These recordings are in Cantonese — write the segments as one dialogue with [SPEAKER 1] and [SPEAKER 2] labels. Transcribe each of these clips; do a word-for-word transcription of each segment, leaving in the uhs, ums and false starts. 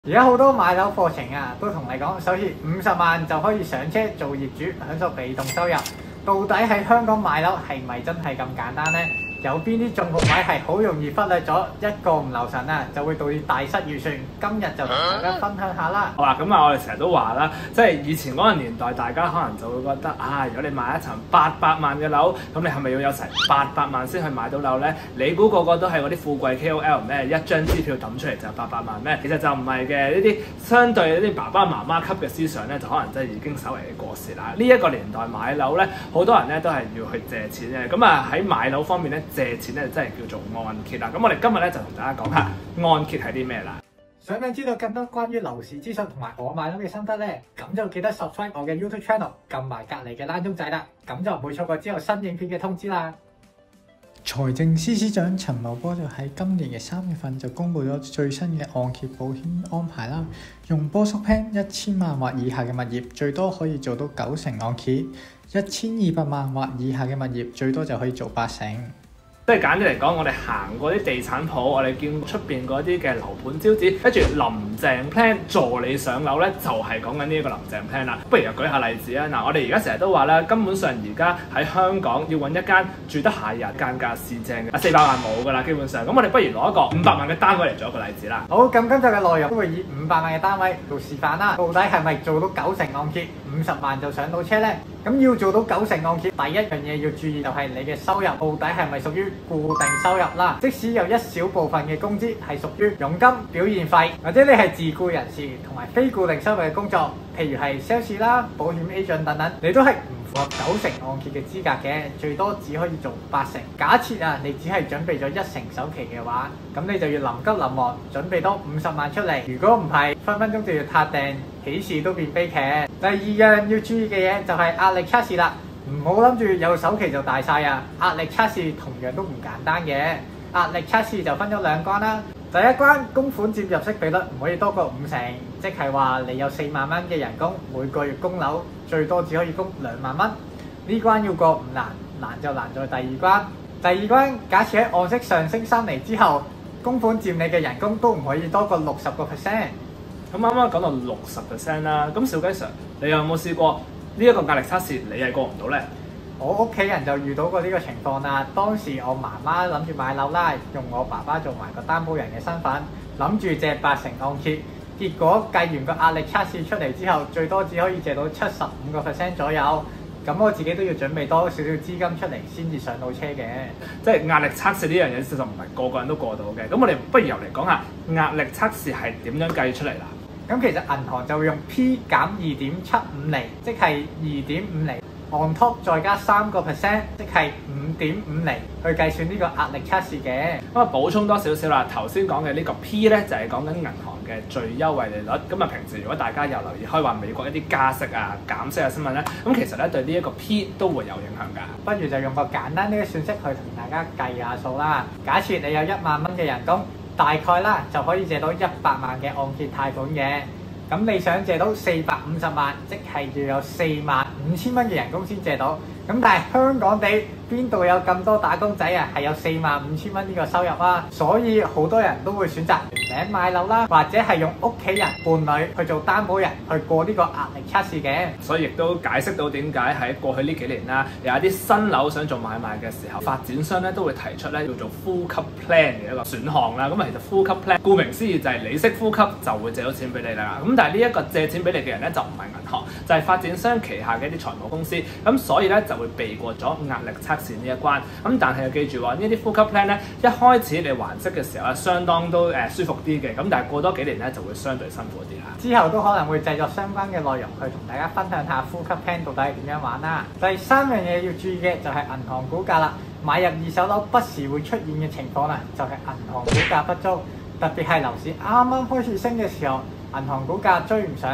[SPEAKER 1] 而家好多買樓課程啊，都同你講，首次五十萬就可以上車做業主，享受被動收入。到底喺香港買樓係咪真係咁簡單呢？有邊啲中伏位係好容易忽略咗，一個唔留神啊，就會導致大失預算。今日就同大家分享下啦。
[SPEAKER 2] 好啦，咁啊，我哋成日都話啦，即係以前嗰個年代，大家可能就會覺得啊，如果你買一層八百萬嘅樓，咁你係咪要有成八百萬先去買到樓呢？你估個個都係嗰啲富貴 K O L 咩？一張支票抌出嚟就八百萬咩？其實就唔係嘅，呢啲相對呢啲爸爸媽媽級嘅思想呢，就可能真係已經稍為過時啦。呢、這、一個年代買樓呢，好多人呢都係要去借錢嘅。咁啊喺買樓方面呢，借錢呢真係叫做按揭啦。咁我哋今日呢，就同大家講下按揭係啲咩啦。
[SPEAKER 1] 想唔想知道更多關於樓市資訊同埋我買樓嘅心得呢？咁就記得 subscribe 我嘅 YouTube channel， 撳埋隔離嘅欄鐘仔啦，咁就唔會錯過之後新影片嘅通知啦。財政司司長陳茂波就喺今年嘅三月份就公布咗最新嘅按揭保險安排啦。用波叔 plan 一千萬或以下嘅物業，最多可以做到九成按揭；一千二百萬或以下嘅物業，最多就可以做八成。
[SPEAKER 2] 即係簡單嚟講，我哋行過啲地產鋪，我哋見出邊嗰啲嘅樓盤招紙，跟住林鄭 plan 助你上樓咧，就係講緊呢一個林鄭 plan 啦。不如又舉下例子啊！嗱，我哋而家成日都話咧，根本上而家喺香港要揾一間住得下人、間價市正嘅，四百萬冇噶啦，基本上。咁我哋不如攞一個五百萬嘅單位嚟做一個例子啦。
[SPEAKER 1] 好，咁今集嘅內容都會以五百萬嘅單位做示範啦。到底係咪做到九成按揭，五十萬就上到車呢？咁要做到九成按揭，第一樣嘢要注意就係你嘅收入到底係咪屬於固定收入啦？即使有一小部分嘅工資係屬於佣金、表現費，或者你係自僱人士同埋非固定收入嘅工作，譬如係 sales 啦、保險 agent 等等，你都係唔符合九成按揭嘅資格嘅，最多只可以做八成。假設啊，你只係準備咗一成首期嘅話，咁你就要臨急臨忙準備多五十萬出嚟。如果唔係，分分鐘就要撻訂，喜事都變悲劇。第二樣要注意嘅嘢就係壓力測試啦，唔好諗住有首期就大晒啊！壓力測試同樣都唔簡單嘅。壓力測試就分咗兩關啦。第一關，供款佔入息比率唔可以多過五成，即係話你有四萬蚊嘅人工，每個月供樓最多只可以供兩萬蚊。呢關要過唔難，難就難在第二關。第二關，假設喺按息上升三厘之後，供款佔你嘅人工都唔可以多過六十個 percent。
[SPEAKER 2] 咁啱啱講到六十 percent 啦，咁小雞 Sir，你有冇試過呢一個壓力測試？你係過唔到呢？
[SPEAKER 1] 我屋企人就遇到過呢個情況啦。當時我媽媽諗住買樓啦，用我爸爸做埋個擔保人嘅身份，諗住借八成按揭。結果計完個壓力測試出嚟之後，最多只可以借到七十五個 percent 左右。咁我自己都要準備多少少資金出嚟先至上到車嘅。即係壓力測試呢樣嘢，其實唔係個個人都過到嘅。咁我哋不如由嚟講下壓力測試係點樣計出嚟啦。 咁其實銀行就會用 P 減二點七五厘，即係二點五厘。on top 再加三個 percent， 即係五點五厘去計算呢個壓力測試嘅。
[SPEAKER 2] 咁啊補充多少少啦，頭先講嘅呢個 P 咧就係講緊銀行嘅最優惠利率。咁啊平時如果大家有留意開話美國一啲加息啊減息嘅新聞咧，咁其實咧對呢一個 P 都會有影響㗎。
[SPEAKER 1] 不如就用個簡單啲嘅算式去同大家計下數啦。假設你有一萬蚊嘅人工，大概啦就可以借到一百萬嘅按揭貸款嘅。咁你想借到四百五十萬，即係要有四萬五千蚊嘅人工先借到。咁但係香港地邊度有咁多打工仔啊？係有四萬五千蚊呢個收入啊！所以好多人都會選擇原名買樓啦，或者係用屋企人伴侶去做擔保人去過呢個壓力測試嘅。
[SPEAKER 2] 所以亦都解釋到點解喺過去呢幾年啦，有一啲新樓想做買賣嘅時候，發展商咧都會提出咧叫做呼吸 plan 嘅一個選項啦。咁啊其實呼吸 plan 顧名思義就係你識呼吸就會借到錢俾你啦。咁但係呢一個借錢俾你嘅人咧就唔係銀行，就係、是、發展商旗下嘅一啲財務公司。咁所以咧就會避過咗壓力測試呢一關。咁但係要記住喎，呢啲呼吸 plan 咧一開始你還息嘅時候咧，相當都誒舒服啲嘅。咁但係過多幾年咧就會相對辛苦啲啦。
[SPEAKER 1] 之後都可能會製作相關嘅內容去同大家分享下呼吸 plan 到底係點樣玩啦。第三樣嘢要注意嘅就係銀行估價啦。買入二手樓不時會出現嘅情況啦，就係銀行估價不足，特別係樓市啱啱開始升嘅時候，銀行估價追唔上。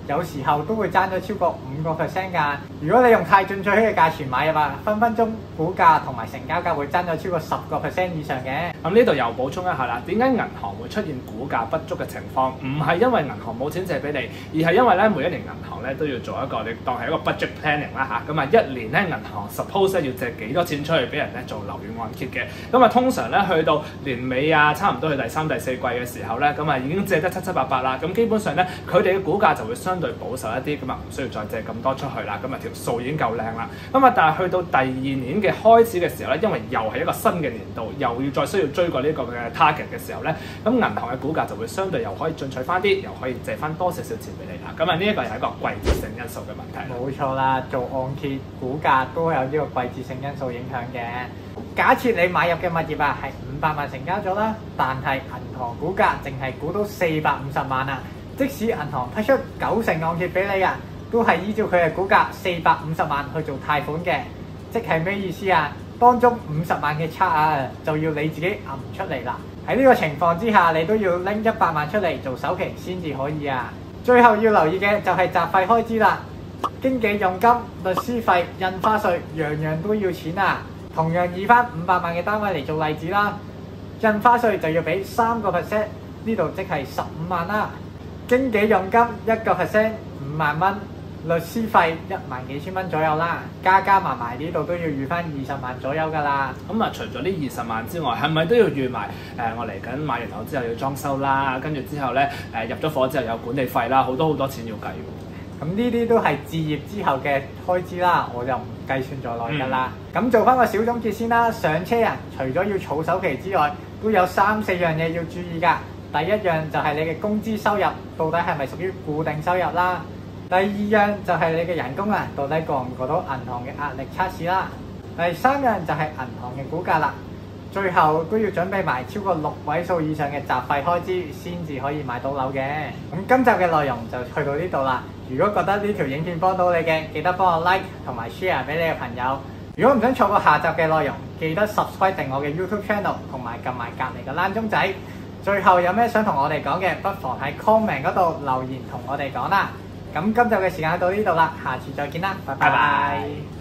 [SPEAKER 1] 有時候都會爭咗超過五個 percent 㗎。如果你用太進取嘅價錢買入啊，分分鐘股價同埋成交價會爭咗超過十個 percent 以上嘅。
[SPEAKER 2] 咁呢度又補充一下啦，點解銀行會出現股價不足嘅情況？唔係因為銀行冇錢借俾你，而係因為咧每一年銀行咧都要做一個你當係一個 budget planning 啦嚇。咁啊一年咧銀行 suppose 要借幾多錢出去俾人咧做樓宇按揭嘅。咁啊通常咧去到年尾啊，差唔多去第三、第四季嘅時候咧，咁啊已經借得七七八八啦。咁基本上咧佢哋嘅股價就會相對保守一啲，咁啊唔需要再借咁多出去啦。咁啊條數已經夠靚啦。咁啊但係去到第二年嘅開始嘅時候咧，因為又係一個新嘅年度，又要再需要追過呢個嘅 target 嘅時候咧，咁銀行嘅股價就會相對又可以進取翻啲，又可以借翻多少少錢俾你啦。咁啊呢一個係一個季節性因素嘅問題。
[SPEAKER 1] 冇錯啦，做按揭股價都有呢個季節性因素影響嘅。假設你買入嘅物業啊係五百萬成交咗啦，但係銀行估價淨係估到四百五十萬啊，即使銀行批出九成按揭俾你啊，都係依照佢嘅估價四百五十萬去做貸款嘅，即係咩意思啊？當中五十萬嘅差額就要你自己揞出嚟啦。喺呢個情況之下，你都要拎一百萬出嚟做首期先至可以啊。最後要留意嘅就係雜費開支啦，經紀佣金、律師費、印花稅，樣樣都要錢啊。同樣以翻五百萬嘅單位嚟做例子啦，印花稅就要俾三個 percent，呢度即係十五萬啦。經紀佣金一個 percent 五萬蚊，律師費一萬幾千蚊左右啦，加加埋埋呢度都要預翻二十萬左右㗎啦。
[SPEAKER 2] 咁啊，除咗呢二十萬之外，係咪都要預埋？誒、呃，我嚟緊買完樓之後要裝修啦，跟住之後咧誒、呃、入咗伙之後有管理費啦，好多好多錢要計喎。
[SPEAKER 1] 咁呢啲都係置業之後嘅開支啦，我就唔計算在內㗎啦。咁、嗯、做翻個小總結先啦，上車人除咗要儲首期之外，都有三四樣嘢要注意㗎。第一樣就係你嘅工資收入到底係咪屬於固定收入啦？第二樣就係你嘅人工啊，到底過唔過到銀行嘅壓力測試啦？第三樣就係銀行嘅估價啦。最後都要準備埋超過六位數以上嘅雜費開支，先至可以買到樓嘅。咁今集嘅內容就去到呢度啦。如果覺得呢條影片幫到你嘅，記得幫我 like 同埋 share 俾你嘅朋友。如果唔想錯過下集嘅內容，記得 subscribe 定我嘅 YouTube channel 同埋撳埋隔離嘅欄鐘仔。最後有咩想同我哋講嘅，不妨喺 comment 嗰度留言同我哋講啦。咁今集嘅時間到呢度啦，下次再見啦，拜拜。拜拜。